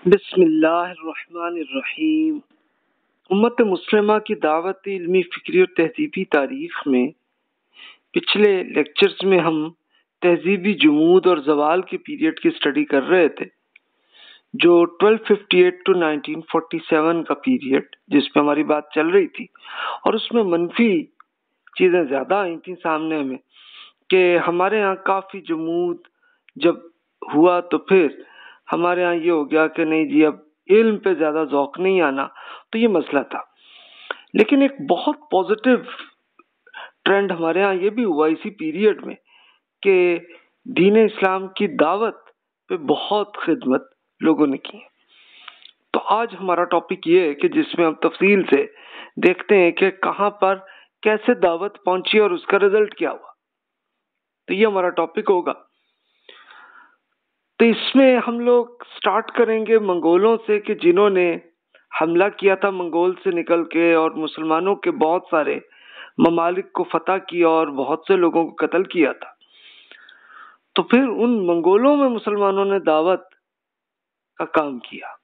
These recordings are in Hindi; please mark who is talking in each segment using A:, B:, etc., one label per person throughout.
A: बिस्मिल्लाहिर्रहमानिर्रहीम। उम्मत मुस्लिमा की दावत इल्मी फ़िक्री और तहज़ीबी तारीख़ में पिछले लेक्चर्स में हम तहज़ीबी जुमूद और ज़वाल के पीरियड की स्टडी कर रहे थे, जो 1258 टू 1947 का पीरियड जिस पे हमारी बात चल रही थी। और उसमें मनफी चीज़ें ज़्यादा आई थी सामने हमें कि हमारे यहाँ काफ़ी जुमूद जब हुआ तो फिर हमारे यहाँ ये हो गया कि नहीं जी, अब इल्म पे ज़्यादा ज़ौक़ नहीं आना, तो ये मसला था। लेकिन एक बहुत पॉजिटिव ट्रेंड हमारे यहाँ ये भी हुआ इसी पीरियड में कि दीन इस्लाम की दावत पे बहुत खिदमत लोगों ने की। तो आज हमारा टॉपिक ये है कि जिसमें हम तफसील से देखते हैं कि कहाँ पर कैसे दावत पहुंची और उसका रिजल्ट क्या हुआ। तो ये हमारा टॉपिक होगा। तो इसमें हम लोग स्टार्ट करेंगे मंगोलों से कि जिन्होंने हमला किया था मंगोल से निकल के और मुसलमानों के बहुत सारे ममालिक को फतह किया और बहुत से लोगों को कत्ल किया था। तो फिर उन मंगोलों में मुसलमानों ने दावत का काम किया।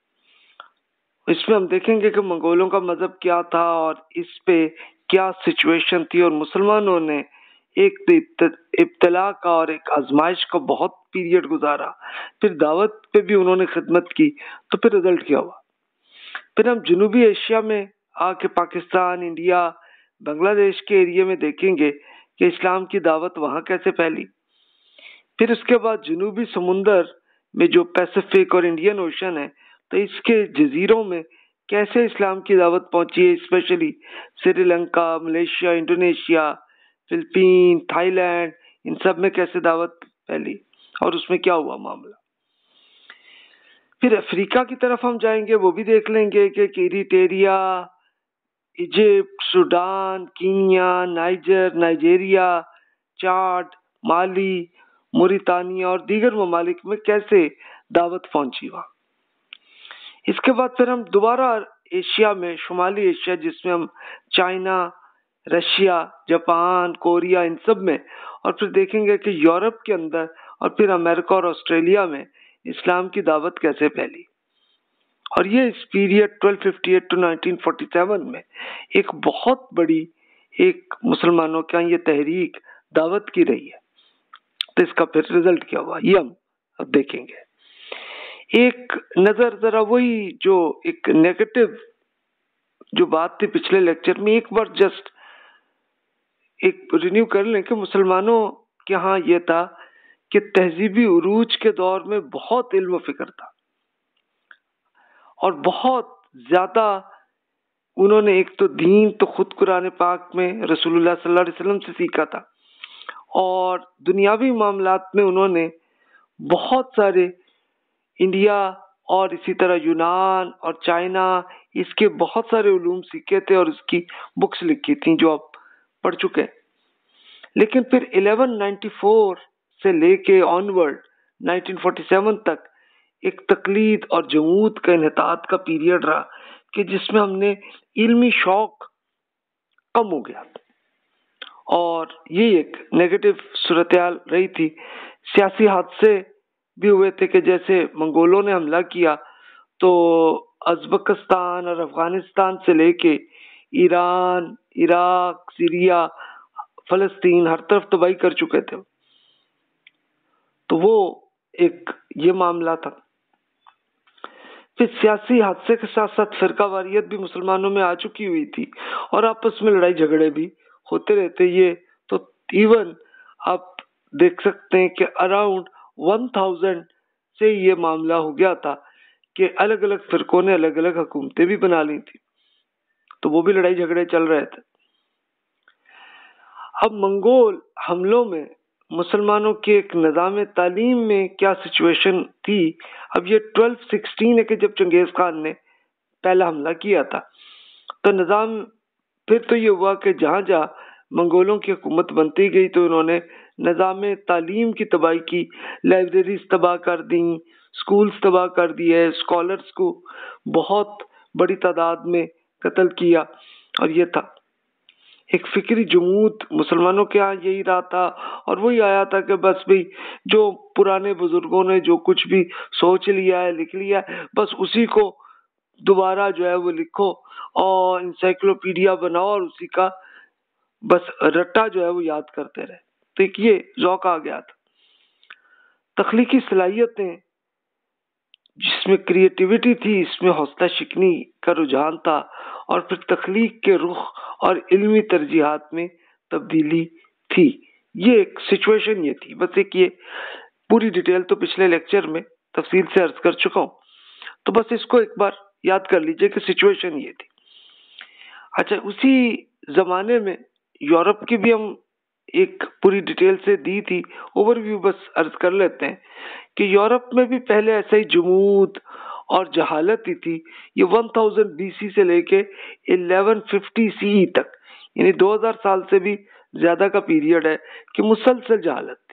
A: इसमें हम देखेंगे कि मंगोलों का मजहब क्या था और इस पे क्या सिचुएशन थी, और मुसलमानों ने एक इब्तला का और एक आजमाइश का बहुत पीरियड गुजारा, फिर दावत पे भी उन्होंने खिदमत की, तो फिर रिजल्ट क्या हुआ। फिर हम जनूबी एशिया में आके पाकिस्तान, इंडिया, बांग्लादेश के एरिया में देखेंगे कि इस्लाम की दावत वहाँ कैसे फैली। फिर उसके बाद जनूबी समुंदर में जो पैसिफिक और इंडियन ओशन है, तो इसके जजीरों में कैसे इस्लाम की दावत पहुंची है, specially Sri Lanka, Malaysia, Indonesia, Philippine, Thailand, इन सब में कैसे दावत फैली और उसमें क्या हुआ मामला। फिर अफ्रीका की तरफ हम जाएंगे, वो भी देख लेंगे कि Eritrea, Egypt, Sudan, Kenya, Niger, Nigeria, Chad, Mali, Mauritania और दीगर ममालिक में कैसे दावत पहुंची वहां। इसके बाद फिर हम दोबारा एशिया में, शुमाली एशिया जिसमें हम चाइना, रशिया, जापान, कोरिया, इन सब में, और फिर देखेंगे कि यूरोप के अंदर और फिर अमेरिका और ऑस्ट्रेलिया में इस्लाम की दावत कैसे फैली। और ये इस पीरियड 1258 टू 1947 में एक बहुत बड़ी एक मुसलमानों का ये तहरीक दावत की रही है। तो इसका फिर रिजल्ट क्या हुआ ये हम अब देखेंगे। एक नजर जरा वही जो एक नेगेटिव जो बात थी पिछले लेक्चर में, एक बार जस्ट एक रिन्यू कर लें कि मुसलमानों के यहाँ ये था कि तहजीबी उरूज के दौर में बहुत इल्म फिक्र था और बहुत ज्यादा उन्होंने एक तो दीन तो खुद कुरान पाक में रसूलुल्लाह सल्लल्लाहु अलैहि वसल्लम से सीखा था, और दुनियावी मामलात में उन्होंने बहुत सारे इंडिया और इसी तरह यूनान और चाइना, इसके बहुत सारे उलूम सीखे थे और इसकी बुक्स लिखी थी जो आप पढ़ चुके हैं। लेकिन फिर 1194 से लेके ऑनवर्ड 1947 तक एक तकलीद और जमूद का इन्हितात का पीरियड रहा कि जिसमें हमने इल्मी शौक कम हो गया, और ये एक नेगेटिव सूरत-ए-हाल रही थी। सियासी हादसे भी हुए थे कि जैसे मंगोलों ने हमला किया तो उज़्बेकिस्तान और अफगानिस्तान से लेके ईरान, इराक, सीरिया, फलस्तीन, हर तरफ तबाही कर चुके थे। तो वो एक ये मामला था। फिर सियासी हादसे के साथ साथ फिरकावारियत भी मुसलमानों में आ चुकी हुई थी और आपस में लड़ाई झगड़े भी होते रहते। ये तो इवन आप देख सकते हैं कि अराउंड 1000 से ये मामला हो गया था कि अलग अलग फिरकों ने अलग अलग हुकूमतें भी बना ली थी, तो वो भी लड़ाई झगड़े चल रहे थे। अब मंगोल हमलों में मुसलमानों के एक निज़ाम तालीम में क्या सिचुएशन थी। अब ये 1216 है कि जब चंगेज खान ने पहला हमला किया था, तो निज़ाम फिर तो ये हुआ कि जहाँ जहाँ मंगोलों की हुकूमत बनती गई तो उन्होंने निज़ाम तालीम की तबाही की, लाइब्रेरीज तबाह कर दी, स्कूल्स तबाह कर दिए, स्कॉलर्स को बहुत बड़ी तादाद में कत्ल किया, और ये था। एक फिक्री जमूत मुसलमानों के यहाँ यही रहा था। और वही आया था कि बस भाई जो पुराने बुजुर्गों ने जो कुछ भी सोच लिया है, लिख लिया है, बस उसी को दोबारा जो है वो लिखो और इंसाइक्लोपीडिया बनाओ और उसी का बस रट्टा जो है वो याद करते रहे। तो एक ये ज़ौक आ गया था। तख्लीकी सलाहियतें जिसमें क्रिएटिविटी थी, इसमें हौसला शिकनी का रुझान था और फिर तख्लीक के रुख और इल्मी तरजीहात में तब्दीली थी। ये एक सिचुएशन ये थी। बस एक ये पूरी डिटेल तो पिछले लेक्चर में तफसील से अर्ज कर चुका हूँ, तो बस इसको एक बार याद कर लीजिए कि सिचुएशन ये थी। अच्छा, उसी जमाने में यूरोप की भी हम एक पूरी डिटेल से दी थी, ओवरव्यू बस अर्ज कर लेते हैं कि यूरोप में भी पहले ऐसा ही जमूद और जहालत ही थी। ये 1000 BC से लेके 1150 CE तक, यानी 2000 साल से भी ज्यादा का पीरियड है कि मुसलसल जहालत थी।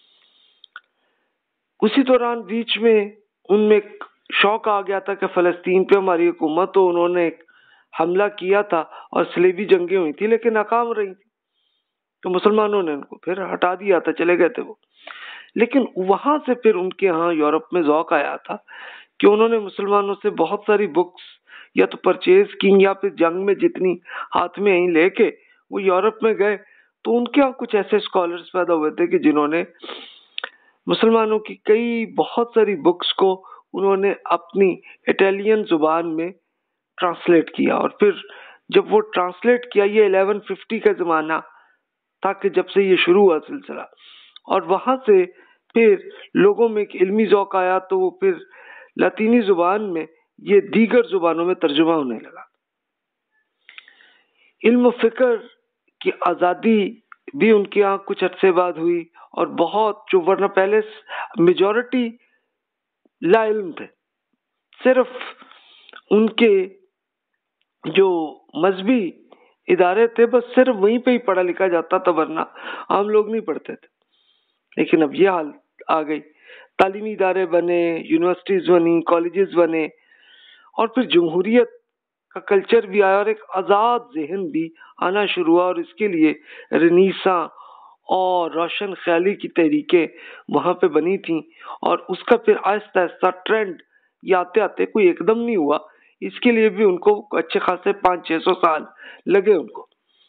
A: उसी दौरान बीच में उनमें एक शौक आ गया था कि फलस्तीन पे हमारी हुकूमत, तो उन्होंने एक हमला किया था और सलेबी जंगें हुई थी लेकिन नाकाम रही थी, तो मुसलमानों ने उनको फिर हटा दिया था, चले गए थे वो। लेकिन वहां से फिर उनके यहाँ यूरोप में ज़ौक आया था कि उन्होंने मुसलमानों से बहुत सारी बुक्स या तो परचेज की या फिर जंग में जितनी हाथ में आई लेके वो यूरोप में गए। तो उनके यहाँ कुछ ऐसे स्कॉलर्स पैदा हुए थे कि जिन्होंने मुसलमानों की कई बहुत सारी बुक्स को उन्होंने अपनी इटालियन जुबान में ट्रांसलेट किया। और फिर जब वो ट्रांसलेट किया, ये 1150 का जमाना था कि जब से ये शुरू हुआ सिलसिला, और वहां से फिर लोगों में एक इल्मी ज़ौक आया, तो वो फिर लतीनी जुबान में ये दीगर जुबानों में तर्जुमा होने लगा। इल्म फिक्र की आज़ादी भी उनके यहाँ कुछ अरसे बाद हुई और बहुत जो वरना पहले मेजॉरिटी ला इल्म थे, सिर्फ उनके जो मजहबी इदारे थे बस सिर्फ वहीं पे ही पढ़ा लिखा जाता था, वरना आम लोग नहीं पढ़ते थे। लेकिन अब ये हाल आ गई, तालीमी इदारे बने, यूनिवर्सिटीज बनी, कॉलेजेस बने और फिर जमहूरियत का कल्चर भी आया और एक आज़ाद जहन भी आना शुरू हुआ। और इसके लिए रेनेसां और रोशन ख्याली की तहरीकें वहाँ पे बनी थी और उसका फिर आहिस्ता आहिस्ता ट्रेंड ये आते आते कोई एकदम नहीं हुआ, इसके लिए भी उनको अच्छे खासे 500-600 साल लगे उनको।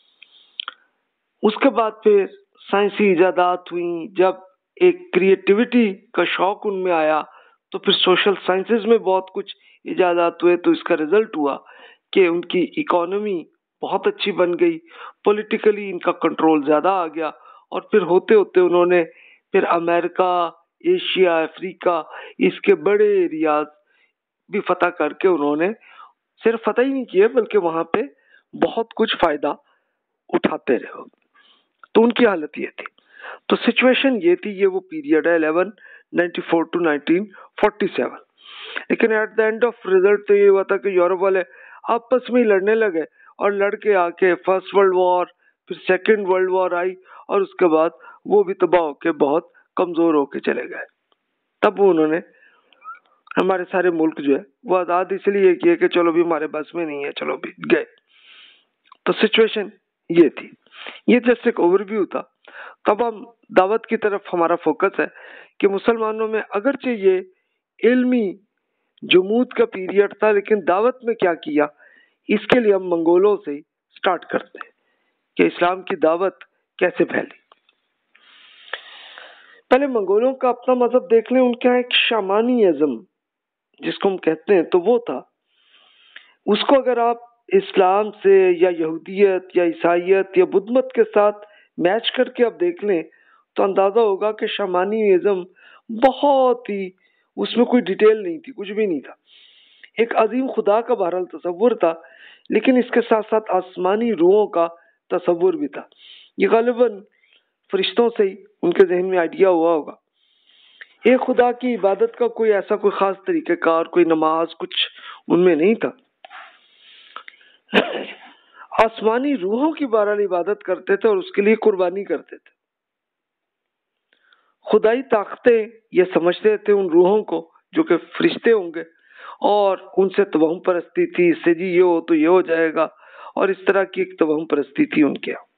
A: उसके बाद फिर साइंसी इजादात हुई, जब एक क्रिएटिविटी का शौक उनमें आया तो फिर सोशल साइंसेज में बहुत कुछ इजादात हुए। तो इसका रिजल्ट हुआ कि उनकी इकोनॉमी बहुत अच्छी बन गई, पॉलिटिकली इनका कंट्रोल ज्यादा आ गया और फिर होते होते उन्होंने फिर अमेरिका, एशिया, अफ्रीका इसके बड़े एरियाज भी फतह करके उन्होंने सिर्फ फतह ही नहीं किए बल्कि वहां पे बहुत कुछ फायदा उठाते रहे। तो उनकी हालत ये थी। तो सिचुएशन ये थी, ये वो पीरियड है 1194 टू 1947। लेकिन at the end of result तो ये हुआ था कि यूरोप वाले आपस में ही लड़ने लगे और लड़के आके फर्स्ट वर्ल्ड वॉर, फिर सेकेंड वर्ल्ड वॉर आई और उसके बाद वो भी तबाह होके बहुत कमजोर होके चले गए। तब उन्होंने हमारे सारे मुल्क जो है वो आजाद इसलिए किए कि चलो भी हमारे बस में नहीं है, चलो भी गए। तो सिचुएशन ये थी। ये जस्ट एक ओवरव्यू था। तब हम दावत की तरफ हमारा फोकस है कि मुसलमानों में अगरचे ये इल्मी जमूद का पीरियड था, लेकिन दावत में क्या किया, इसके लिए हम मंगोलों से स्टार्ट करते हैं कि इस्लाम की दावत कैसे फैली। पहले मंगोलों का अपना मजहब देख लें। उनके यहाँ एक शामानिज्म जिसको हम कहते हैं तो वो था। उसको अगर आप इस्लाम से या यहूदियत या ईसाइयत या बुद्ध मत के साथ मैच करके आप देख लें तो अंदाजा होगा कि शामानिज्म बहुत ही, उसमें कोई डिटेल नहीं थी, कुछ भी नहीं था। एक अजीम खुदा का बहरहाल तस्वुर था, लेकिन इसके साथ साथ आसमानी रूहों का तस्वुर भी था। ये गालिबन फरिश्तों से ही उनके जहन में आइडिया हुआ होगा। एक खुदा की इबादत का कोई ऐसा कोई खास तरीक़ेकार, कोई नमाज कुछ उनमें नहीं था। आसमानी रूहों की बहरहाल इबादत करते थे और उसके लिए कुर्बानी करते थे। खुदाई ताकतें ये समझते थे उन रूहों को जो कि फरिश्ते होंगे और उनसे तवहम परस्ती थी, इससे जी ये हो तो ये हो जाएगा और इस तरह की एक तमाम परिस्थिति उनके यहाँ।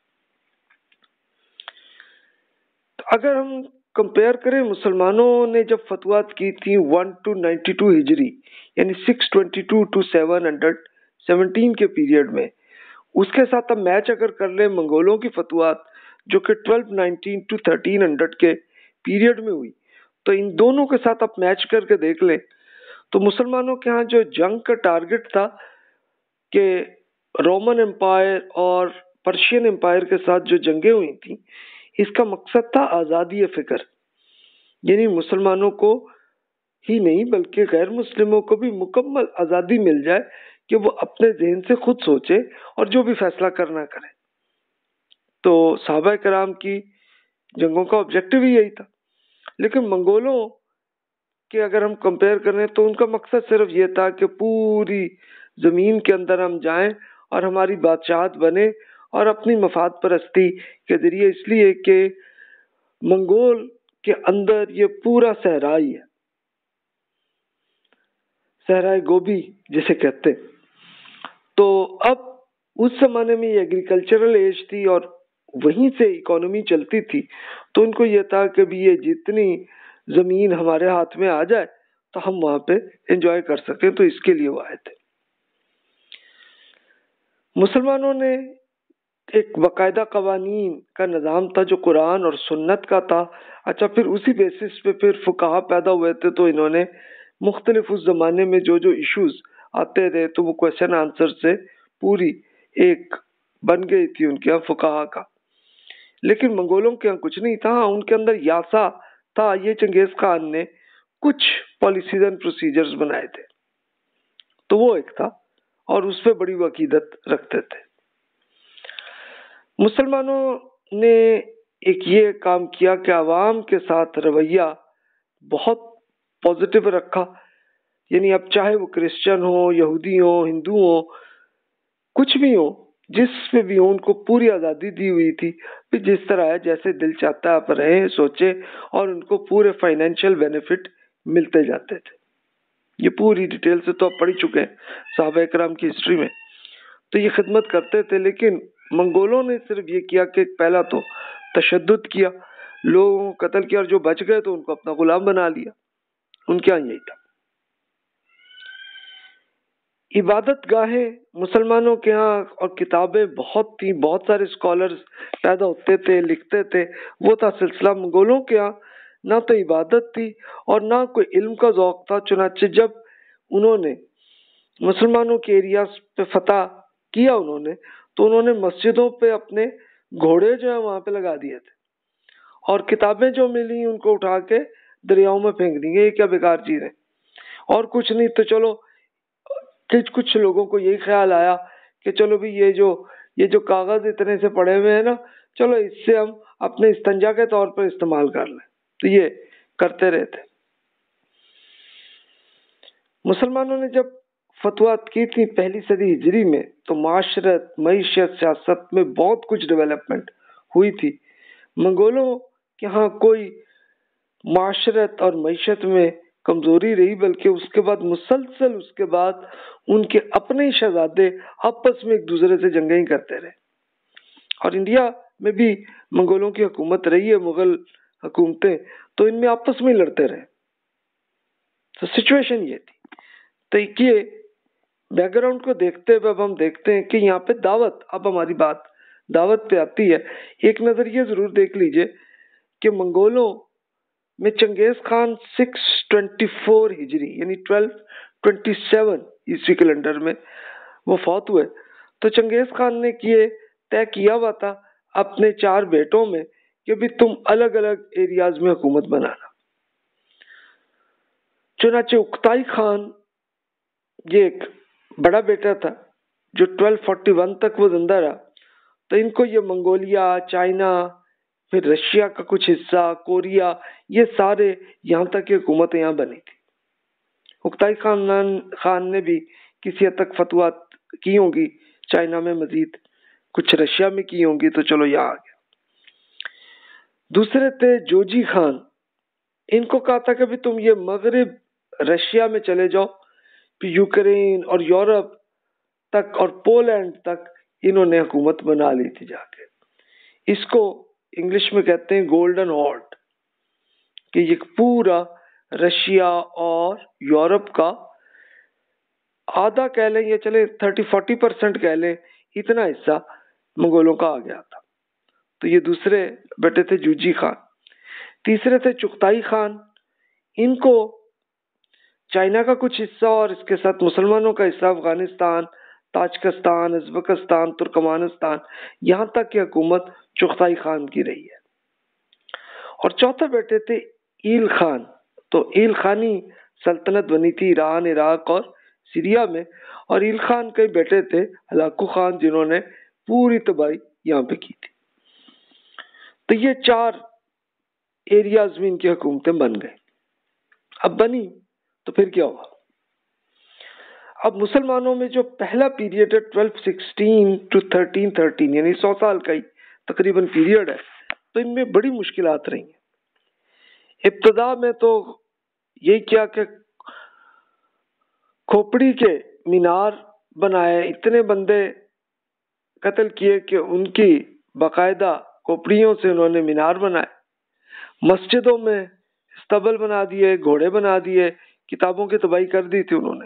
A: तो अगर हम कंपेयर करें, मुसलमानों ने जब फतवात की थी 1 to 92 हिजरी यानी 622 to 717 के पीरियड में, उसके साथ हम मैच अगर कर ले मंगोलों की फतवात जो कि 1219 to 1300 के पीरियड में हुई, तो इन दोनों के साथ आप मैच करके देख ले तो मुसलमानों के यहाँ जो जंग का टारगेट था कि रोमन एम्पायर और पर्शियन एम्पायर के साथ जो जंगें हुई थी, इसका मकसद था आज़ादी फिक्र, यानी मुसलमानों को ही नहीं बल्कि गैर मुस्लिमों को भी मुकम्मल आज़ादी मिल जाए कि वो अपने ज़हन से खुद सोचे और जो भी फैसला करना करे। तो सहाबा कराम की जंगों का ऑब्जेक्टिव ही यही था। लेकिन मंगोलों के अगर हम कंपेयर करें तो उनका मकसद सिर्फ ये था कि पूरी ज़मीन के अंदर हम जाएं और हमारी बादशाहत बने और अपनी मफाद परस्ती के ज़रिए, इसलिए कि मंगोल के अंदर ये पूरा सहरा ही है, सहराए गोभी जिसे कहते। तो अब उस जमाने में ये एग्रीकल्चरल एज थी और वहीं से इकोनॉमी चलती थी, तो उनको ये था कि भी ये जितनी जमीन हमारे हाथ में आ जाए तो हम वहां पे एंजॉय कर सकें, तो इसके लिए वो आए थे। मुसलमानों ने एक बाकायदा कवानीन का निज़ाम था जो कुरान और सुन्नत का था। अच्छा, फिर उसी बेसिस पे फिर फुकाहा पैदा हुए थे, तो इन्होंने मुख्तलिफ उस जमाने में जो जो इश्यूज आते थे तो वो क्वेश्चन आंसर से पूरी एक बन गई थी उनके यहाँ फुकाहा का। लेकिन मंगोलों के यहाँ कुछ नहीं था, उनके अंदर यासा था। ये चंगेज खान ने कुछ पॉलिसीज एंड प्रोसीजर्स बनाए थे, तो वो एक था और उस पर बड़ी वकीदत रखते थे। मुसलमानों ने एक ये काम किया कि आवाम के साथ रवैया बहुत पॉजिटिव रखा, यानी अब चाहे वो क्रिश्चियन हो, यहूदी हो, हिंदू हो, कुछ भी हो, जिस पे भी हो, उनको पूरी आज़ादी दी हुई थी। फिर जिस तरह है, जैसे दिल चाहता है आप रहें, सोचे, और उनको पूरे फाइनेंशियल बेनिफिट मिलते जाते थे। ये पूरी डिटेल से तो आप पढ़ चुके हैं सहाबा इकराम की हिस्ट्री में, तो ये खिदमत करते थे। लेकिन मंगोलों ने सिर्फ ये किया कि पहला तो तशद्दुद किया, लोगों को कत्ल किया, और जो बच गए तो उनको अपना गुलाम बना लिया। उनके यहाँ यही था। इबादत गाहें मुसलमानों के यहाँ और किताबें बहुत थी, बहुत सारे स्कॉलर्स पैदा होते थे, लिखते थे, वो था सिलसिला। मंगोलों के यहाँ ना तो इबादत थी और ना कोई इल्म का ज़ौक़ था। चुनाचे जब उन्होंने मुसलमानों के एरियाज पे फतह किया उन्होंने, तो उन्होंने मस्जिदों पे अपने घोड़े जो है वहां पे लगा दिए थे और किताबें जो मिली उनको उठा के दरियाओं में फेंक दी। ये क्या बेकार चीज है। और कुछ नहीं तो चलो कुछ लोगों को यही ख्याल आया कि चलो भी ये जो कागज इतने से पड़े हुए हैं ना, चलो इससे हम अपने इस्तंजा के तौर पर इस्तेमाल कर लें, तो ये करते रहते। मुसलमानों ने जब फतवात की थी पहली सदी हिजरी में, तो माशरत, मईशत, सियासत में बहुत कुछ डेवलपमेंट हुई थी। मंगोलों के यहाँ कोई माशरत और मईशत में कमजोरी रही, बल्कि उसके बाद मुसलसल उसके बाद उनके अपने ही शहजादे आपस में एक दूसरे से जंगें ही करते रहे। और इंडिया में भी मंगोलों की हुकूमत रही है, मुगल हुकूमतें, तो इनमें आपस में लड़ते रहे। तो सिचुएशन ये थी। तो ये बैकग्राउंड को देखते हुए अब हम देखते हैं कि यहाँ पे दावत, अब हमारी बात दावत पे आती है। एक नजर ये जरूर देख लीजिए कि मंगोलों में चंगेज खान 624 हिजरी यानी 1227 ईस्वी कैलेंडर में वो फौत हुए। तो चंगेज खान ने तय किया हुआ था अपने 4 बेटों में कि भी तुम अलग अलग एरियाज में हुकूमत बनाना। चुनाचे उक्ताई खान ये एक बड़ा बेटा था जो 1241 तक वो जिंदा रहा। तो इनको ये मंगोलिया, चाइना, फिर रशिया का कुछ हिस्सा, कोरिया, ये सारे यहाँ तक की हुकूमतें यहाँ बनी थी। उक्ताई खान ने भी किसी हद तक फतवात की होंगी चाइना में, मजीद कुछ रशिया में की होंगी, तो चलो यहाँ आ गया। दूसरे थे जोजी खान। इनको कहा था कि भी तुम ये मगरिब रशिया में चले जाओ, फिर यूक्रेन और यूरोप तक और पोलैंड तक इन्होंने हुकूमत बना ली थी जाके। इसको इंग्लिश में कहते हैं गोल्डन हॉर्ड, कि ये पूरा रशिया और यूरोप का आधा कह लें या चले 30-40% कह लें, इतना हिस्सा मंगोलों का आ गया था। तो ये दूसरे बेटे थे जूजी खान। तीसरे थे चुगताई खान। इनको चाइना का कुछ हिस्सा और इसके साथ मुसलमानों का हिस्सा अफगानिस्तान, ताजिकिस्तान, उज्बेकिस्तान, तुर्कमानिस्तान, यहाँ तक की हुकूमत चुगताई खान की रही है। और चौथे बेटे थे ईल खान। तो ईल खानी सल्तनत बनी थी ईरान, इराक और सीरिया में। और ईल खान के बेटे थे हलाकू खान, जिन्होंने पूरी तबाही यहाँ पे की थी। तो ये 4 एरियाज में इनकी हुकूमतें बन गई। अब बनी तो फिर क्या हुआ? अब मुसलमानों में जो पहला पीरियड है 1216 to 1313, यानी 100 साल का ही तकरीबन पीरियड है, तो इनमें बड़ी मुश्किलात रही हैं। इब्तदा में तो यही क्या कि खोपड़ी के मीनार बनाए, इतने बंदे कत्ल किए कि उनकी बाकायदा खोपड़ियों से उन्होंने मीनार बनाए। मस्जिदों में स्तबल बना दिए, घोड़े बना दिए, किताबों की तबाही कर दी थी उन्होंने।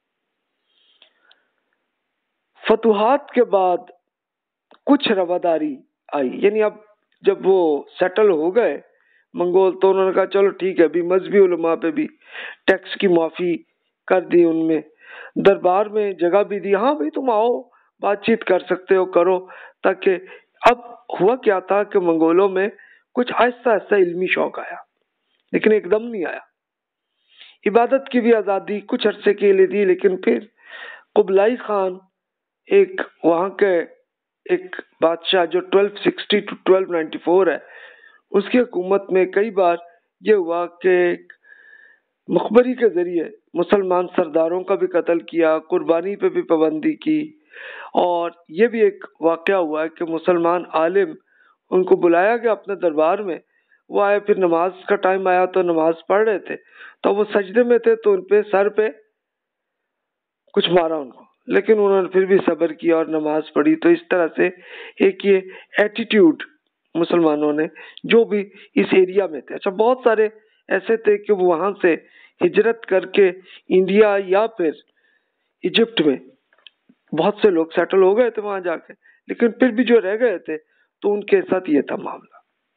A: फतुहात के बाद कुछ रवादारी आई, यानी अब जब वो सेटल हो गए मंगोल, तो उन्होंने कहा चलो ठीक है, अभी मजहबी उलमा पे भी टैक्स की माफी कर दी, उनमें दरबार में जगह भी दी, हाँ भाई तुम आओ बातचीत कर सकते हो, करो। ताकि अब हुआ क्या था कि मंगोलों में कुछ आहिस्ता आहिस्ता इल्मी शौक आया, लेकिन एकदम नहीं आया। इबादत की भी आज़ादी कुछ अरसे के लिए दी, लेकिन फिर कुबलाई खान, एक वहां के एक बादशाह जो 1260 to 1294 है, उसकी हुकूमत में कई बार ये हुआ कि मुखबरी के जरिए मुसलमान सरदारों का भी कत्ल किया, कुर्बानी पे भी पाबंदी की। और ये भी एक वाकया हुआ है कि मुसलमान आलिम, उनको बुलाया गया अपने दरबार में, वो आए, फिर नमाज का टाइम आया तो नमाज पढ़ रहे थे, तो वो सजदे में थे, तो उनपे सर पे कुछ मारा उनको, लेकिन उन्होंने फिर भी सब्र किया और नमाज पढ़ी। तो इस तरह से एक ये एटीट्यूड मुसलमानों ने, जो भी इस एरिया में थे, अच्छा बहुत सारे ऐसे थे कि वो वहां से हिजरत करके इंडिया या फिर इजिप्ट में बहुत से लोग सेटल हो गए थे वहां जाके, लेकिन फिर भी जो रह गए थे तो उनके साथ ये था मामला।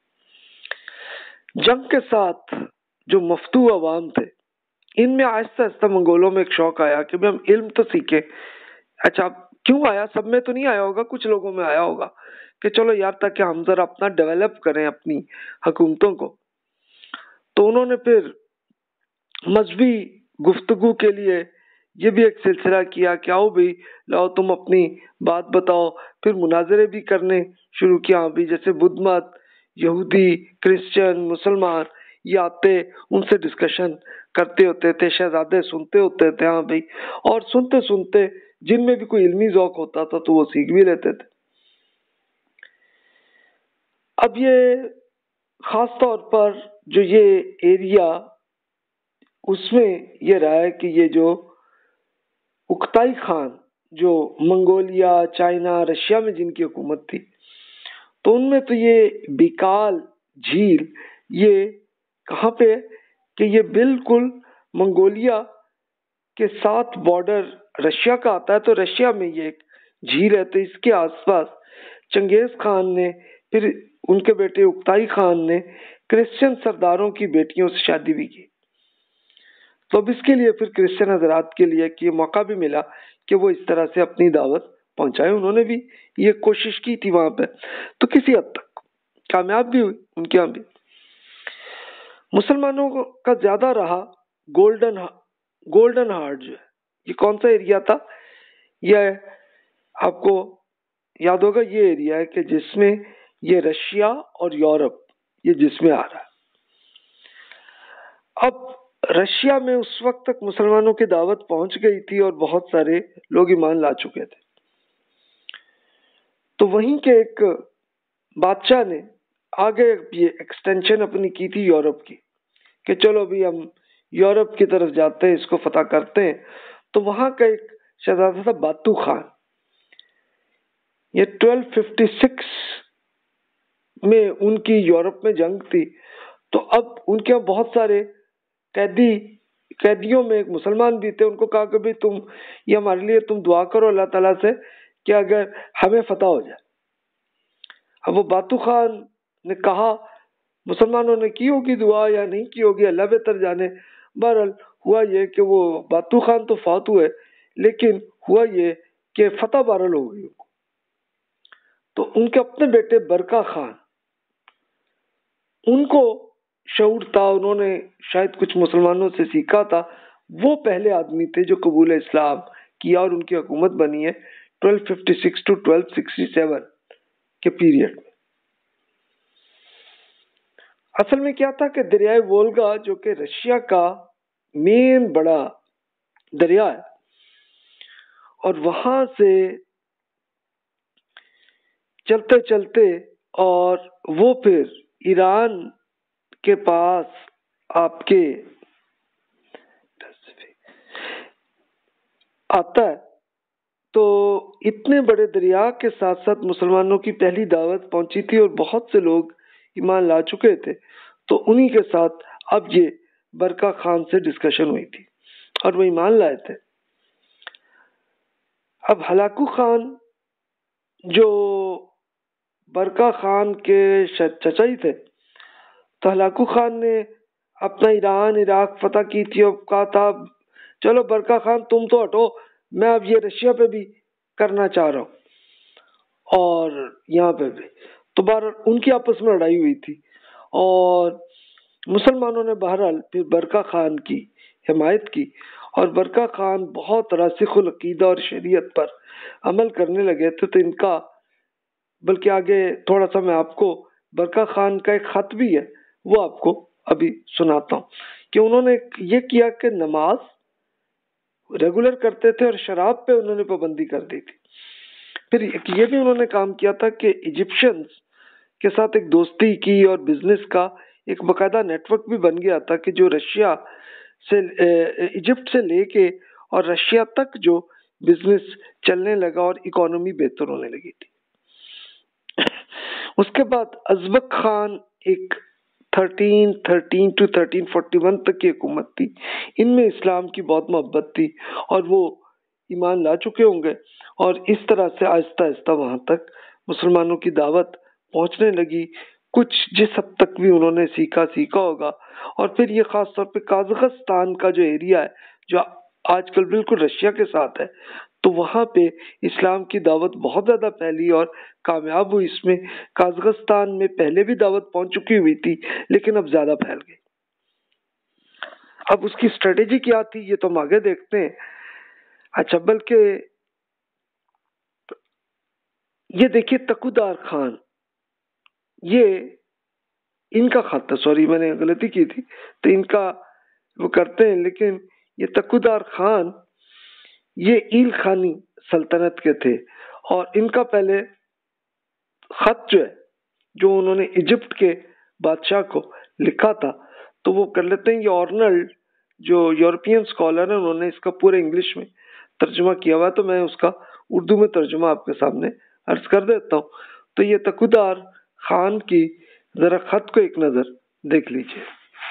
A: जंग के साथ जो मफ्तू अवाम थे, इनमें आहिस्ता आहिस्ता मंगोलों में एक शौक आया कि भाई हम इल्म तो सीखे। अच्छा, क्यों आया? सब में तो नहीं आया होगा, कुछ लोगों में आया होगा कि चलो यार, ताकि हम जरा अपना डेवलप करें अपनी हुकूमतों को। तो उन्होंने फिर मजहबी गुफ्तगू के लिए ये भी एक सिलसिला किया कि आओ भी, लाओ तुम अपनी बात बताओ। फिर मुनाजरे भी करने शुरू किया भी, जैसे बुद्ध मत, यहूदी, क्रिश्चियन, मुसलमान ये आते, उनसे डिस्कशन करते होते थे, शहजादे सुनते होते थे, हाँ भाई। और सुनते सुनते जिनमें भी कोई इल्मी ज़ौक़ होता था तो वो सीख भी लेते थे। अब ये खास तौर पर जो ये एरिया, उसमें ये रहा है कि ये जो उक्ताई खान, जो मंगोलिया, चाइना, रशिया में जिनकी हुकूमत थी, तो उनमें तो ये बिकाल झील ये कहाँ पे है कि ये बिल्कुल मंगोलिया के साथ बॉर्डर रशिया का आता है। तो रशिया में ये एक झील है, तो इसके आसपास चंगेज खान ने, फिर उनके बेटे उक्ताई खान ने क्रिश्चियन सरदारों की बेटियों से शादी भी की। तो अब इसके लिए फिर क्रिश्चियन हजरात के लिए कि मौका भी मिला कि वो इस तरह से अपनी दावत पहुंचाए। उन्होंने भी ये कोशिश की थी वहां पे, तो किसी हद तक कामयाब भी हुई उनके यहाँ भी। मुसलमानों का ज्यादा रहा गोल्डन हार्ट जो है, ये कौन सा एरिया था? यह आपको याद होगा, ये एरिया है कि जिसमें ये रशिया और यूरोप ये जिसमें आ रहा है। अब रशिया में उस वक्त तक मुसलमानों की दावत पहुंच गई थी और बहुत सारे लोग ईमान ला चुके थे। तो वहीं के एक बादशाह ने आगे ये एक्सटेंशन अपनी की थी यूरोप की, कि चलो भी हम यूरोप की तरफ जाते हैं, इसको फतह करते हैं। तो वहां का एक शहजादा था बातू खान। ये 1256 में उनकी यूरोप में जंग थी। तो अब उनके यहाँ बहुत सारे कैदियों में एक मुसलमान भी थे। उनको कहा कि भाई तुम ये हमारे लिए तुम दुआ करो अल्लाह ताला से कि अगर हमें फतह हो जाए। अब वो बातू खान ने कहा, मुसलमानों ने की होगी दुआ या नहीं की होगी, अल्लाह बेहतर जाने। बहरहाल हुआ ये कि वो बातू खान तो फौत हुए, लेकिन हुआ ये कि फतह बहरहाल हो गई। तो उनके अपने बेटे बरका खान, उनको शऊर था, उन्होंने शायद कुछ मुसलमानों से सीखा था। वो पहले आदमी थे जो कबूल इस्लाम किया और उनकी हुकूमत बनी है 1256 टू 1267 के पीरियड में। असल में क्या था कि दरियाए वोल्गा जो कि रशिया का मेन बड़ा दरिया है, और वहां से चलते चलते और वो फिर ईरान के पास आपके आता है। तो इतने बड़े दरिया के साथ साथ मुसलमानों की पहली दावत पहुंची थी और बहुत से लोग ईमान ला चुके थे। तो उन्हीं के साथ अब ये बरका खान से डिस्कशन हुई थी और वो ईमान लाए थे। अब हलाकू खान जो बरका खान के चचा ही थे, तो हलाकू खान ने अपना ईरान इराक फतह की थी और कहा था चलो बरका खान तुम तो हटो, मैं अब ये रशिया पे भी करना चाह रहा हूँ और यहाँ पे भी। तो बहरहाल उनकी आपस में लड़ाई हुई थी और मुसलमानों ने बहरहाल फिर बरका खान की हिमायत की और बरका खान बहुत रासिखुल अकीदा और शरीयत पर अमल करने लगे थे। तो इनका, बल्कि आगे थोड़ा सा मैं आपको बरका खान का एक खत भी है वो आपको अभी सुनाता हूँ कि उन्होंने ये किया कि नमाज रेगुलर करते थे और शराब पे उन्होंने पाबंदी कर दी थी। फिर ये भी उन्होंने काम किया था कि इजिप्शियंस के साथ एक दोस्ती की और बिजनेस का एक बकायदा नेटवर्क भी बन गया था कि जो रशिया से इजिप्ट से लेके और रशिया तक जो बिजनेस चलने लगा और इकोनॉमी बेहतर होने लगी थी। उसके बाद अजबक खान एक 1313 टू 1341 तक की हुकूमत थी। इनमें इस्लाम की बहुत मोहब्बत थी और वो ईमान ला चुके होंगे और इस तरह से आहिस्ता आहिस्ता वहां तक मुसलमानों की दावत पहुंचने लगी। कुछ जिस हद तक भी उन्होंने सीखा होगा। और फिर ये खास तौर पे काजाकिस्तान का जो एरिया है जो आजकल बिल्कुल रशिया के साथ है, तो वहां पे इस्लाम की दावत बहुत ज्यादा फैली और कामयाब हुई। इसमें काजाकिस्तान में पहले भी दावत पहुंच चुकी हुई थी लेकिन अब ज्यादा फैल गई। अब उसकी स्ट्रेटेजी क्या थी ये तो हम आगे देखते हैं। अच्छा, बल्कि ये देखिए तकुदार खान, ये इनका खत था, सॉरी मैंने गलती की थी, तो इनका वो करते हैं। लेकिन ये तकुदार खान ये ईल खानी सल्तनत के थे और इनका पहले खत जो है जो उन्होंने इजिप्ट के बादशाह को लिखा था, तो वो कर लेते हैं। ये ऑर्नल्ड जो यूरोपियन स्कॉलर है उन्होंने इसका पूरे इंग्लिश में तर्जुमा किया हुआ है, तो मैं उसका उर्दू में तर्जुमा आपके सामने अर्ज कर देता हूँ। तो ये तकुदार खान की जरा खत को एक नजर देख लीजिए।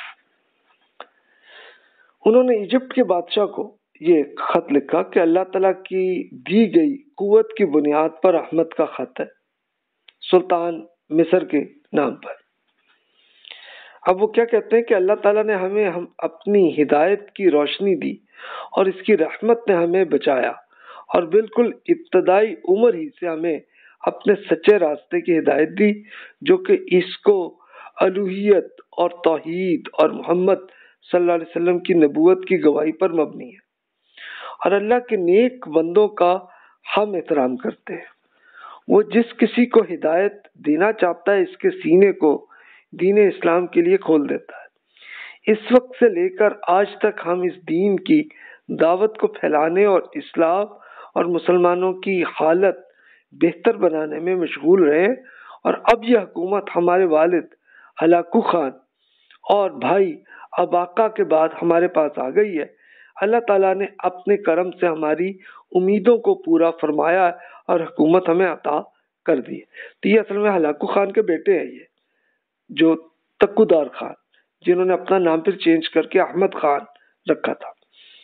A: उन्होंने इजिप्ट के बादशाह को ये खत लिखा कि अल्लाह ताला की दी गई कुव्वत की बुनियाद पर रहमत का खत है सुल्तान मिस्र के नाम पर। अब वो क्या कहते हैं कि अल्लाह ताला ने हमें हम अपनी हिदायत की रोशनी दी और इसकी रहमत ने हमें बचाया और बिल्कुल इब्तदाई उम्र ही से हमें अपने सच्चे रास्ते की हिदायत दी जो कि इसको अलूहियत और तौहीद और मोहम्मद सल्लल्लाहु अलैहि वसल्लम की नबूवत की गवाही पर मबनी है और अल्लाह के नेक बंदों का हम एहतराम करते हैं। वो जिस किसी को हिदायत देना चाहता है इसके सीने को दीन इस्लाम के लिए खोल देता है। इस वक्त से लेकर आज तक हम इस दीन की दावत को फैलाने और इस्लाम और मुसलमानों की हालत बेहतर बनाने में मशगूल रहे और अब यह हुकूमत हमारे वालिद हलाकू खान और भाई अबाका के बाद हमारे पास आ गई है। अल्लाह ताला ने अपने करम से हमारी उम्मीदों को पूरा फरमाया और हुकूमत हमें अता कर दी। तो ये असल में हलाकू खान के बेटे हैं, ये जो तक्कुदार खान, जिन्होंने अपना नाम फिर चेंज करके अहमद खान रखा था।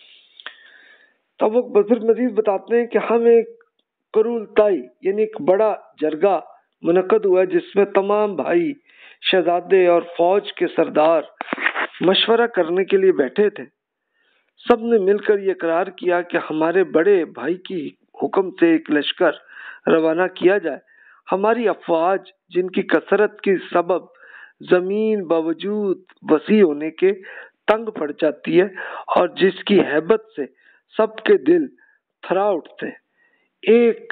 A: तब वो फिर मजीद बताते हैं कि हम एक करूलताई यानी एक बड़ा जरगा मुनक्कद हुआ जिसमें तमाम भाई, शहजादे और फौज के सरदार मशवरा करने के लिए बैठे थे। सब ने मिलकर ये करार किया कि हमारे बड़े भाई की हुक्म से एक लश्कर रवाना किया जाए। हमारी अफवाज जिनकी कसरत की सबब जमीन बावजूद वसी होने के तंग पड़ जाती है और जिसकी हैबत से सबके दिल थरा उठते हैं, एक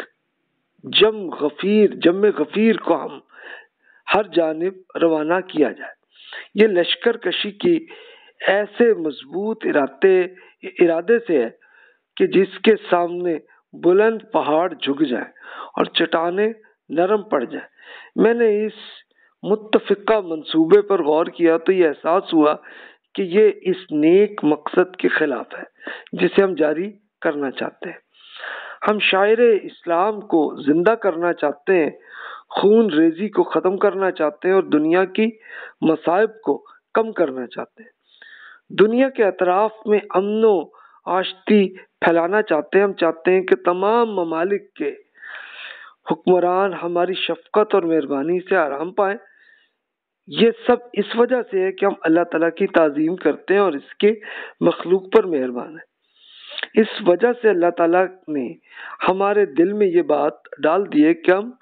A: जम गफीर को हम हर जानिब रवाना किया जाए। ये लश्कर कशी की ऐसे मजबूत इरादे से है कि जिसके सामने बुलंद पहाड़ झुक जाए और चट्टानें नरम पड़ जाए। मैंने इस मुत्तफिका मंसूबे पर गौर किया तो ये एहसास हुआ कि ये इस नेक मकसद के खिलाफ है जिसे हम जारी करना चाहते हैं। हम शायरे इस्लाम को जिंदा करना चाहते हैं, खून रेजी को खत्म करना चाहते हैं और दुनिया की मसाइब को कम करना चाहते हैं। दुनिया के अतराफ में अमनो आश्ती फैलाना चाहते हैं। हम चाहते हैं कि तमाम ममालिक के हुक्मरान हमारी शफकत और मेहरबानी से आराम पाएं। ये सब इस वजह से है कि हम अल्लाह ताला की ताज़ीम करते हैं और इसके मखलूक पर मेहरबान है। इस वजह से अल्लाह ताला ने हमारे दिल में ये बात डाल दी है कि हम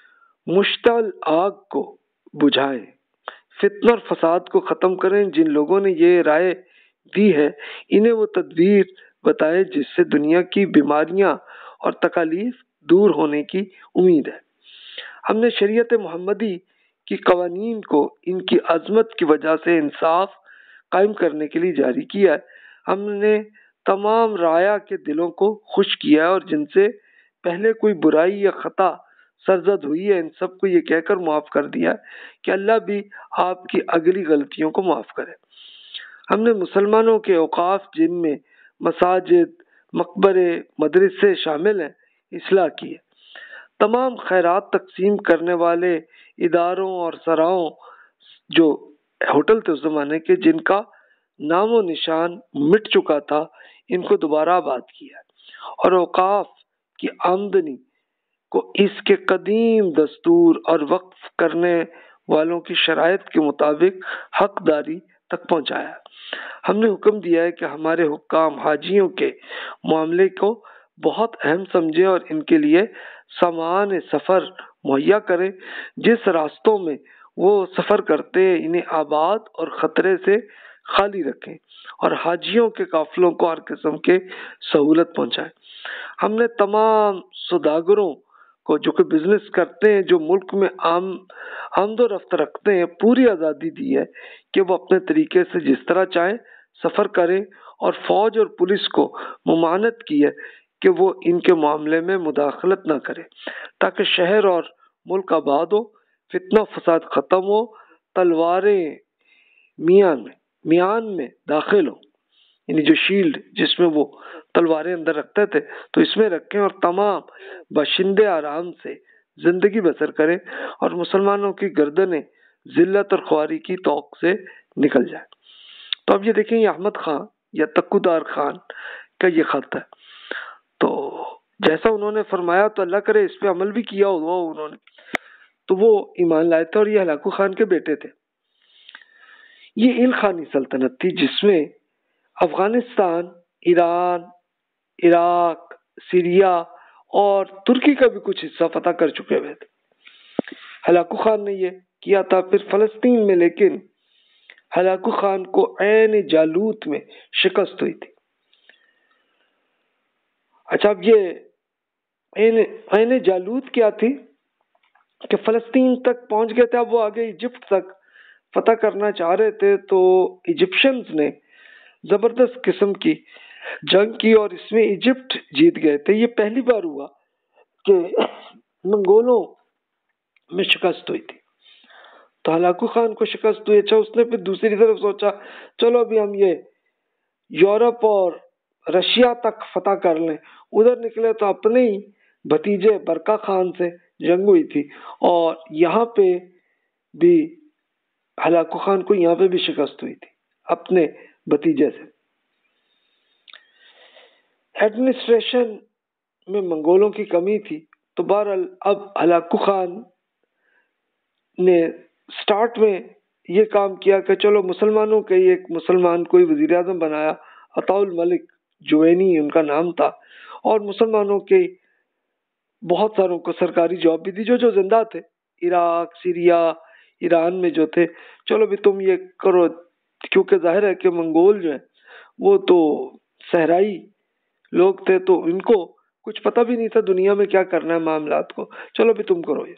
A: मुश्तल आग को बुझाएं, फितना और फसाद को खत्म करें। जिन लोगों ने ये राय दी है इन्हें वो तदबीर बताएं जिससे दुनिया की बीमारियां और तकालीफ दूर होने की उम्मीद है। हमने शरीयत मोहम्मदी की कवानीन को इनकी अजमत की वजह से इंसाफ कायम करने के लिए जारी किया है। हमने तमाम राया के दिलों को खुश किया है और जिनसे पहले कोई बुराई या खता सरजद हुई है इन सबको ये कहकर माफ कर दिया कि अल्लाह भी आपकी अगली गलतियों को माफ करे। हमने मुसलमानों के औकाफ जिनमें मसाजिद, मकबरे, मदरसे शामिल हैं, इस्लाह की है। तमाम खैरात तकसीम करने वाले इदारों और सराओं जो होटल थे उस जमाने के, जिनका नामो निशान मिट चुका था, इनको दोबारा आबाद किया और औकाफ की आमदनी को इसके कदीम दस्तूर और वक्फ करने वालों की शराइत के मुताबिक हकदारी तक पहुंचाया। हमने हुक्म दिया है कि हमारे हुक्काम हाजियों के मामले को बहुत अहम समझे और इनके लिए सामान सफर मुहैया करें। जिस रास्तों में वो सफर करते हैं इन्हें आबाद और खतरे से खाली रखें और हाजियों के काफिलों को हर किस्म के सहूलत पहुंचाएं। हमने तमाम सौदागरों को जो कि बिजनेस करते हैं, जो मुल्क में आमदो रफ्त रखते हैं, पूरी आज़ादी दी है कि वो अपने तरीके से जिस तरह चाहें सफ़र करें और फौज और पुलिस को मुमानत की है कि वो इनके मामले में मुदाखलत ना करे ताकि शहर और मुल्क आबाद हो, फितना फसाद ख़त्म हो, तलवारें मियान में दाखिल हो, यानी जो शील्ड जिसमें वो तलवारें अंदर रखते थे तो इसमें रखें और तमाम बाशिंदे आराम से जिंदगी बसर करें और मुसलमानों की गर्दनें जिल्लत और ख्वारी की तौक से निकल जाए। तो अब ये देखें, ये अहमद खान या तक्कुदार खान का ये खत है। तो जैसा उन्होंने फरमाया तो अल्लाह करे इस पे अमल भी किया हुआ उन्होंने, तो वो ईमान लाए थे और ये हलाकू खान के बेटे थे। ये इल खानी सल्तनत थी जिसमें अफगानिस्तान, ईरान, इराक, सीरिया और तुर्की का भी कुछ हिस्सा फतह कर चुके हुए थे। हलाकू खान ने ये किया था। फिर फलस्तीन में लेकिन हलाकू खान को ऐन जालूत में शिकस्त हुई थी। अच्छा, अब ये ऐन जालूत क्या थी कि फलस्तीन तक पहुंच गए थे, अब वो आगे इजिप्ट तक फतह करना चाह रहे थे। तो इजिप्शियंस ने जबरदस्त किस्म की जंग की और इसमें इजिप्ट जीत गए थे। ये पहली बार हुआ कि मंगोलों में शिकस्त हुई थी। तो हलाकू खान को शिकस्त हुई। अच्छा, उसने फिर दूसरी तरफ सोचा चलो अभी हम ये यूरोप और रशिया तक फतह कर लें। उधर निकले तो अपने ही भतीजे बरका खान से जंग हुई थी और यहाँ पे भी हलाकू खान को यहाँ पे भी शिकस्त हुई थी अपने भतीजे से। एडमिनिस्ट्रेशन में मंगोलों की कमी थी, तो बहरहाल अब हलाकू खान ने स्टार्ट में ये काम किया कि चलो मुसलमानों के एक मुसलमान कोई वजीर आजम बनाया, अताउल मलिक जुवैनी उनका नाम था, और मुसलमानों के बहुत सारों को सरकारी जॉब भी दी जो जो जिंदा थे, इराक, सीरिया, ईरान में जो थे। चलो भी तुम ये करो, क्योंकि जाहिर है कि मंगोल जो है वो तो सहराई लोग थे, तो इनको कुछ पता भी नहीं था दुनिया में क्या करना है मामलात को, चलो भी तुम करो ये।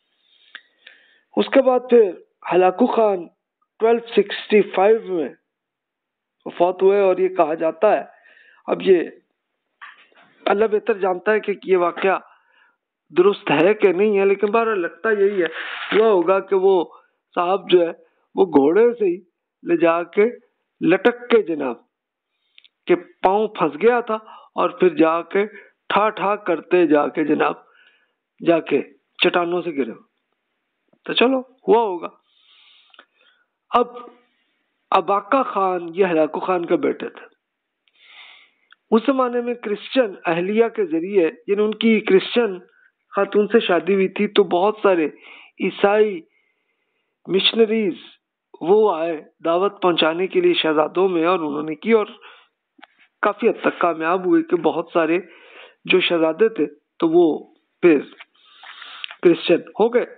A: उसके बाद फिर हलाकू खान 1265 में वफात हुए और ये कहा जाता है, अब ये अल्लाह बेहतर जानता है कि ये वाकया दुरुस्त है कि नहीं है, लेकिन बहरहाल लगता यही है, हुआ होगा कि वो साहब जो है वो घोड़े से ही ले जाके लटक के जनाब के पांव फंस गया था और फिर जाके ठा ठा करते जाके जनाब जाके चट्टानों से गिरे। तो चलो हुआ होगा। अब अबाका खान ये हलाकू खान के बेटे थे। उस जमाने में क्रिश्चियन अहलिया के जरिए, यानी उनकी क्रिश्चियन खातून से शादी हुई थी, तो बहुत सारे ईसाई मिशनरीज वो आए दावत पहुंचाने के लिए शहजादों में, और उन्होंने की और काफी हद तक कामयाब हुए कि बहुत सारे जो शहजादे थे तो वो फिर क्रिश्चियन हो गए।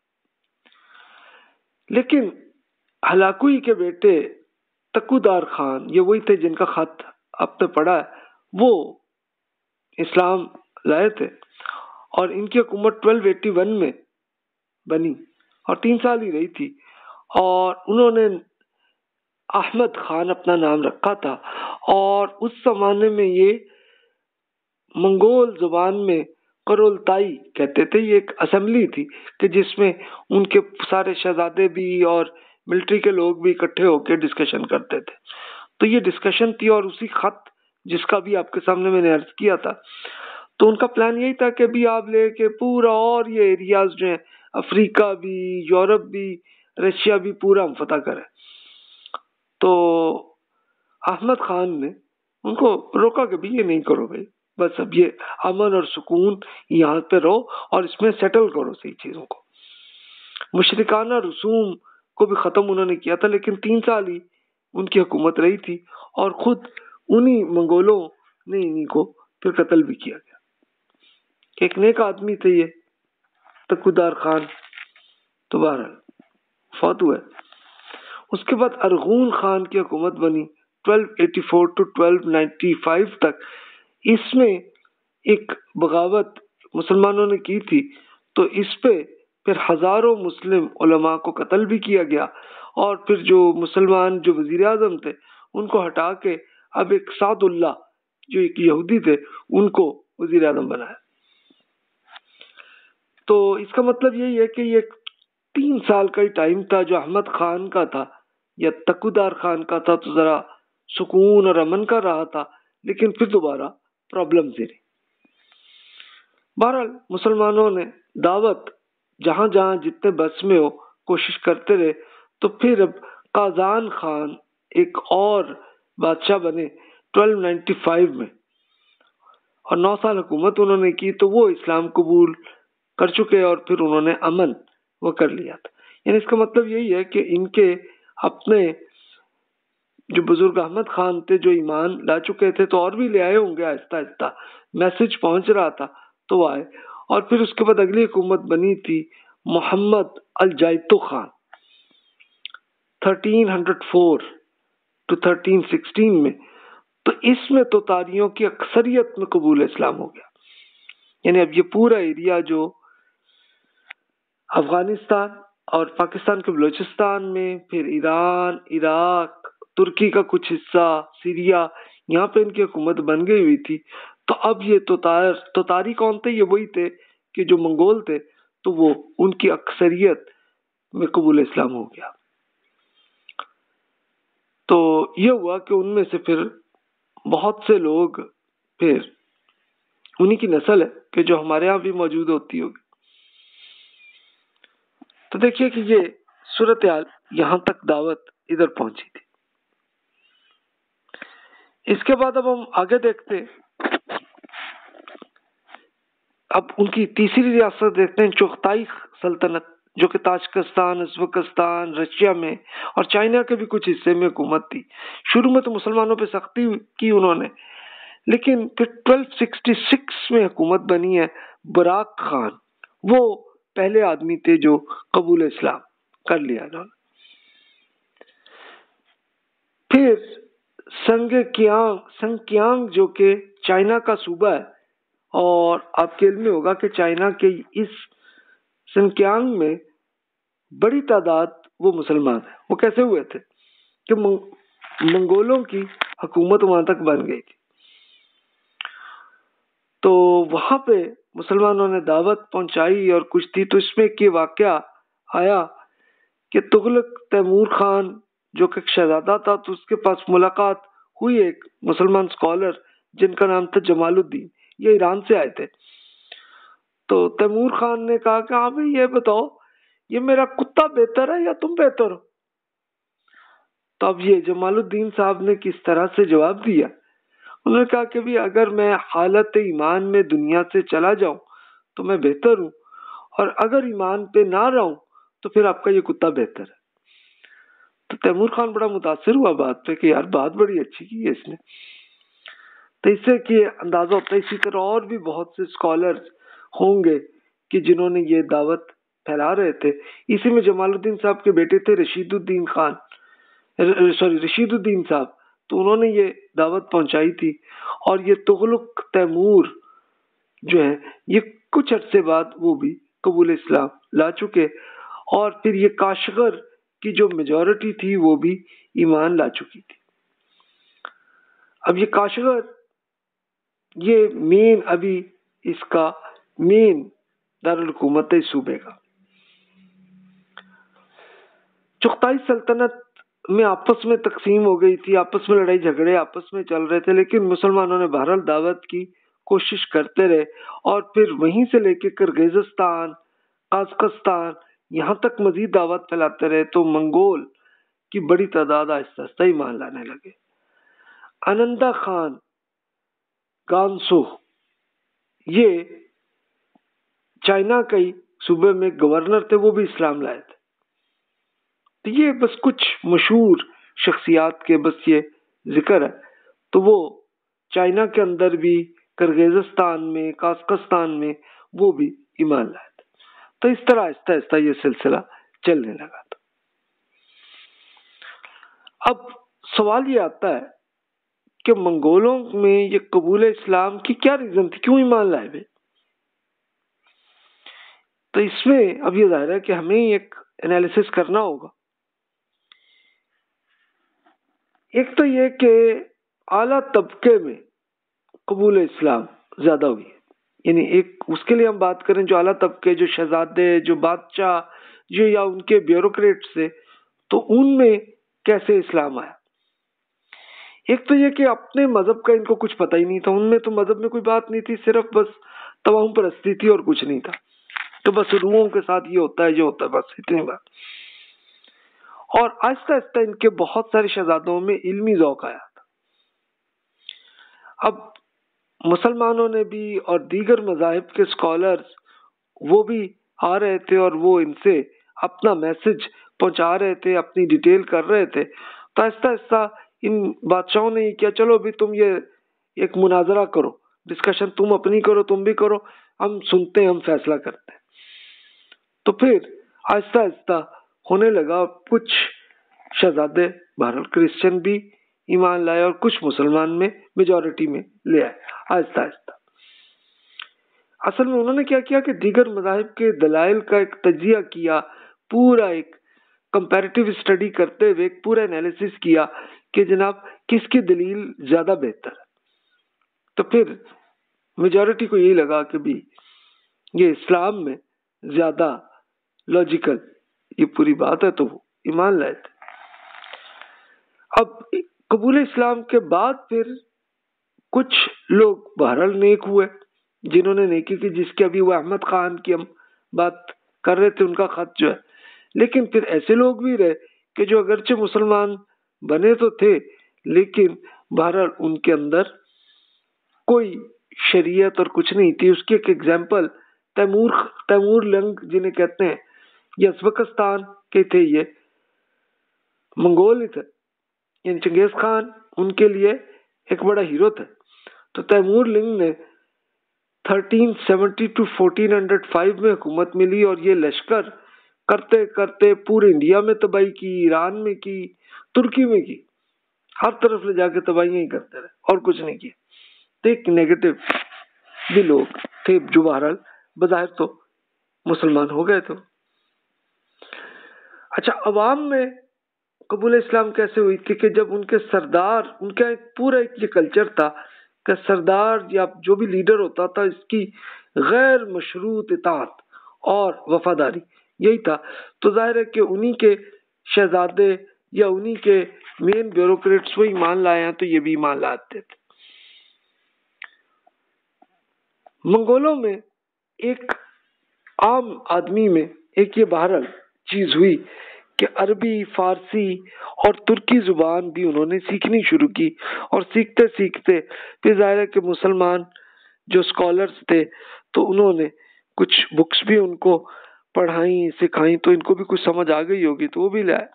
A: लेकिन हलाकुई के बेटे तकुदार खान, ये वही थे जिनका खत अब तक पड़ा है, वो इस्लाम लाए थे और इनकी हुकूमत 1281 में बनी और 3 साल ही रही थी, और उन्होंने अहमद खान अपना नाम रखा था। और उस जमाने में ये मंगोल जुबान में करोलताई कहते थे, ये एक असेंबली थी कि जिसमें उनके सारे शहजादे भी और मिलिट्री के लोग भी इकट्ठे होकर डिस्कशन करते थे। तो ये डिस्कशन थी और उसी खत जिसका भी आपके सामने मैंने अर्ज किया था, तो उनका प्लान यही था कि भी आप लेके पूरा और ये एरियाज जो है अफ्रीका भी, यूरोप भी, रशिया भी पूरा हम फतह करें। तो अहमद खान ने उनको रोका कि भी ये नहीं करो भाई, बस अब ये अमन और सुकून यहाँ पे रहो और इसमें सेटल करो सही चीजों को। मुशरिकाना रसूम को भी खत्म उन्होंने किया था, लेकिन 3 साल ही उनकी हुकूमत रही थी और खुद उन्हीं मंगोलों ने इन्हीं को फिर कत्ल भी किया गया। एक नेक आदमी थे ये तकुदार खान, तो बहरहाल फौत हुए। उसके बाद अरगून खान की हुकूमत बनी 1284 टू 1295 तक। इसमें एक बगावत मुसलमानों ने की थी, तो इस पे फिर हजारों मुस्लिम उलमा को कत्ल भी किया गया और फिर जो मुसलमान जो वजीर आजम थे उनको हटा के अब एक सादुल्ला जो एक यहूदी थे उनको वजीर आजम बनाया। तो इसका मतलब यही है कि ये 3 साल का ही टाइम था जो अहमद खान का था या तकुदार खान का था, तो जरा सुकून और अमन का रहा था, लेकिन फिर दोबारा प्रॉब्लम से रही। बहरहाल मुसलमानों ने दावत जहां जहां जितने बस में हो कोशिश करते रहे। तो फिर अब काजान खान एक और बादशाह बने 1295 में और 9 साल हुकूमत उन्होंने की, तो वो इस्लाम कबूल कर चुके और फिर उन्होंने अमन वो कर लिया था। यानी इसका मतलब यही है कि इनके अपने जो बुजुर्ग अहमद खान थे जो ईमान ला चुके थे, तो और भी ले आए होंगे आहिस्ता आहिस्ता, मैसेज पहुंच रहा था तो आए। और फिर उसके बाद अगली हुकूमत बनी थी मोहम्मद अल जायतो खान 1304 टू 1316 में। तो इसमें तो तारियों की अक्सरियत में कबूल इस्लाम हो गया। यानी अब ये पूरा एरिया जो अफगानिस्तान और पाकिस्तान के बलूचिस्तान में, फिर ईरान, इराक, तुर्की का कुछ हिस्सा, सीरिया, यहाँ पे इनकी हुकूमत बन गई हुई थी। तो अब ये तोतारी कौन थे? ये वही थे कि जो मंगोल थे, तो वो उनकी अक्सरियत में कबूल इस्लाम हो गया। तो ये हुआ कि उनमें से फिर बहुत से लोग फिर उन्हीं की नस्ल है कि जो हमारे यहाँ भी मौजूद होती होगी। तो देखिए कि ये सूरत हाल यहाँ तक दावत इधर पहुंची थी। इसके बाद अब हम आगे देखते, अब उनकी तीसरी रियासत देखते हैं, चुगताई सल्तनत, जो कि ताजिकिस्तान, उज़्बेकिस्तान, रशिया में और चाइना के भी कुछ हिस्से में हुकूमत थी। शुरू में तो मुसलमानों पे सख्ती की उन्होंने, लेकिन फिर 1266 में हुकूमत बनी है बराक खान। वो पहले आदमी थे जो कबूल इस्लाम कर लिया उन्होंने। फिर संक्यांग जो कि चाइना का सूबा है, और आपके इल्म में होगा कि चाइना के इस संक्यांग में बड़ी तादाद वो मुसलमान है। वो कैसे हुए थे कि मंगोलों की हुकूमत वहां तक बन गई थी, तो वहां पे मुसलमानों ने दावत पहुंचाई और कुछ थी। तो इसमें एक वाकया आया कि तुगलक तैमूर खान जो कि शहजादा था, तो उसके पास मुलाकात हुई एक मुसलमान स्कॉलर जिनका नाम था जमालुद्दीन। ये ईरान से आए थे। तो तैमूर खान ने कहा कि हाँ भाई, ये बताओ ये मेरा कुत्ता बेहतर है या तुम बेहतर हो? तो अब ये जमालुद्दीन साहब ने किस तरह से जवाब दिया, उन्होंने कहा कि भी अगर मैं हालत ईमान में दुनिया से चला जाऊं तो मैं बेहतर हूं, और अगर ईमान पे ना रहूं तो फिर आपका ये कुत्ता बेहतर है। तो तैमूर खान बड़ा मुतासिर हुआ बात पे कि यार बात बड़ी अच्छी की है इसने। तो इससे कि अंदाजा होता है, इसी तरह और भी बहुत से स्कॉलर्स होंगे कि जिन्होंने ये दावत फैला रहे थे। इसी में जमालुद्दीन साहब के बेटे थे रशीदुद्दीन साहब, तो उन्होंने ये दावत पहुंचाई थी। और ये तुगलक तैमूर जो है, ये कुछ अरसे बाद वो भी कबूल इस्लाम ला चुके, और फिर ये काशगर की जो मेजॉरिटी थी वो भी ईमान ला चुकी थी। अब ये काशगर, ये मेन अभी इसका मेन दारुल हुकूमत है इस सूबे का। चुगताई सल्तनत में आपस में तकसीम हो गई थी, आपस में लड़ाई झगड़े आपस में चल रहे थे, लेकिन मुसलमानों ने बहरहाल दावत की कोशिश करते रहे, और फिर वहीं से लेके किर्गिज़स्तान, काज़ाकिस्तान, यहाँ तक मजीद दावत फैलाते रहे। तो मंगोल की बड़ी तादाद आहिस्ता आहिस्ता ईमान लाने लगे। आनंदा खान गांसो, ये चाइना के सूबे में गवर्नर थे, वो भी इस्लाम लाए थे। तो ये बस कुछ मशहूर शख्सियात के बस ये जिक्र है। तो वो चाइना के अंदर भी, किर्गिज़स्तान में, काज़ाकिस्तान में वो भी ईमान लाए थे। तो इस तरह आहिस्ता आहिस्ता ये सिलसिला चलने लगा था। अब सवाल ये आता है कि मंगोलों में ये कबूल इस्लाम की क्या रीजन थी, क्यों ईमान लाए वे? तो इसमें अब ये जाहिर है कि हमें एक एनालिसिस करना होगा। एक तो ये कि आला तबके में कबूल इस्लाम ज्यादा हुई, यानी एक उसके लिए हम बात करें जो आला तबके, जो शहजादे, जो बादशाह, जो या उनके ब्यूरोक्रेट्स थे, तो उनमें कैसे इस्लाम आया। एक तो ये कि अपने मजहब का इनको कुछ पता ही नहीं था, उनमें तो मजहब में कोई बात नहीं थी, सिर्फ बस तवाहम परस्ती थी और कुछ नहीं था। तो बस रूहों के साथ ये होता है, जो होता है, बस इतनी बात। और आहिस्ता आहिस्ता इनके बहुत सारे शहजादों में इल्मी ज़ौक़ आया था। अब मुसलमानों ने भी और दीगर मज़ाहिब के स्कॉलर्स वो भी आ रहे थे, और वो इनसे अपना मैसेज पहुंचा रहे थे, अपनी डिटेल कर रहे थे। तो आहिस्ता आहिस्ता इन बादशाहों ने किया, चलो भी तुम ये एक मुनाजरा करो, डिस्कशन तुम अपनी करो, तुम भी करो, हम सुनते हैं, हम फैसला करते हैं। तो फिर आहिस्ता आहिस्ता होने लगा। कुछ शहजादे बहरहाल क्रिश्चियन भी ईमान लाए और कुछ मुसलमान में मेजॉरिटी में ले आए आहिस्ता आहिस्ता। असल में उन्होंने क्या किया कि दीगर मज़ाहिब के दलाइल का एक तजिया किया, पूरा एक कंपैरेटिव स्टडी करते हुए एक पूरा एनालिसिस किया कि जनाब किसकी दलील ज्यादा बेहतर है। तो फिर मेजॉरिटी को यही लगा कि भी ये इस्लाम में ज्यादा लॉजिकल ये पूरी बात है, तो वो ईमान लाए थे। अब कबूल इस्लाम के बाद फिर कुछ लोग बहरहाल नेक हुए जिन्होंने नेकी की, जिसके अभी वो अहमद खान की हम बात कर रहे थे, उनका खत जो है। लेकिन फिर ऐसे लोग भी रहे कि जो अगरचे मुसलमान बने तो थे, लेकिन बहरहाल उनके अंदर कोई शरीयत और कुछ नहीं थी। उसकी एक एग्जाम्पल तैमूर लंग जिन्हें कहते हैं, ये अज़बकिस्तान के थे, ये मंगोल ही थे, यानी चंगेज खान उनके लिए एक बड़ा हीरो था। तो तैमूर लिंग ने 1370 टू 1405 में हुकूमत मिली और ये लश्कर करते करते पूरे इंडिया में तबाही की, ईरान में की, तुर्की में की, हर तरफ ले जाके तबाहियां ही करते रहे और कुछ नहीं किया। तो एक नेगेटिव भी लोग थे जो बहरहाल बज़ाहिर तो मुसलमान हो गए। तो अच्छा, अवाम में कबूल इस्लाम कैसे हुई थी कि जब उनके सरदार, उनका एक पूरा एक ये कल्चर था कि सरदार या जो भी लीडर होता था, इसकी गैर मशरूत इताअत और वफादारी, यही था। तो जाहिर है कि उन्हीं के शहजादे या उन्हीं के मेन ब्यूरोक्रेट्स वो ईमान लाए हैं, तो ये भी ईमान लाते थे। मंगोलों में एक आम आदमी में एक ये बहरहाल चीज हुई कि अरबी, फारसी और तुर्की जुबान भी उन्होंने सीखनी शुरू की। और सीखते सीखते फिर जाहिर है कि मुसलमान जो स्कॉलर्स थे, तो उन्होंने कुछ बुक्स भी उनको पढ़ाई, सिखाई, तो इनको भी कुछ समझ आ गई होगी, तो वो भी लाए।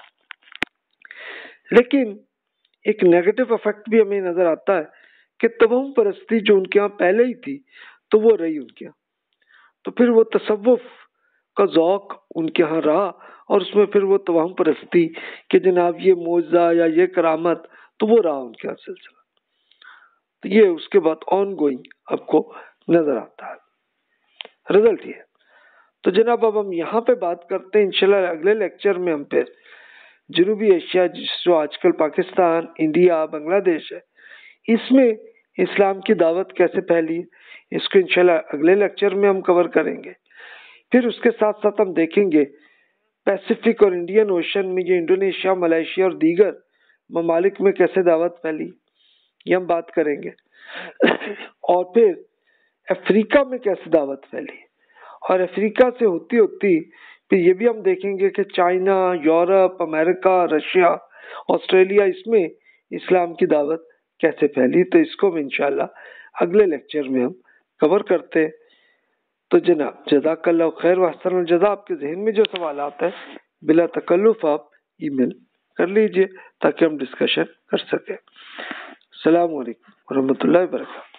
A: लेकिन एक नेगेटिव इफेक्ट भी हमें नजर आता है कि तवहम परस्ती जो उनके यहाँ पहले ही थी, तो वो रही उनके यहाँ। तो फिर वो तसव्वुफ का ज़ौक उनके यहाँ रहा, और उसमें फिर वो तवहम परस्ती कि जनाब ये मौजा या ये करामत, तो वो रहा उनके यहाँ सिलसिला। तो ये उसके बाद ऑन गोइंग आपको नजर आता है। रिजल्ट ये। तो जनाब अब हम यहाँ पे बात करते हैं, इंशाल्लाह अगले लेक्चर में हम फिर जनूबी एशिया, जो आजकल पाकिस्तान, इंडिया, बांग्लादेश है, इसमें इस्लाम की दावत कैसे फैली, इसको इंशाल्लाह अगले लेक्चर में हम कवर करेंगे। फिर उसके साथ साथ हम देखेंगे पैसिफिक और इंडियन ओशन में ये इंडोनेशिया, मलेशिया और दीगर ममालिक में कैसे दावत फैली, ये हम बात करेंगे। और फिर अफ्रीका में कैसे दावत फैली, और अफ्रीका से होती होती फिर ये भी हम देखेंगे कि China, Europe, America, Russia, Australia, इसमें इस्लाम की दावत कैसे फैली। तो इसको भी इंशाल्लाह अगले लेक्चर में हम कवर करते हैं। तो जनाब जज़ाकल्लाह खैर व अहसनुल जज़ा। आपके जहन में जो सवाल आता है बिला तकल्लुफ आप ईमेल कर लीजिए ताकि हम डिस्कशन कर सकें। अस्सलाम वालेकुम व रहमतुल्लाहि व बरकातहू।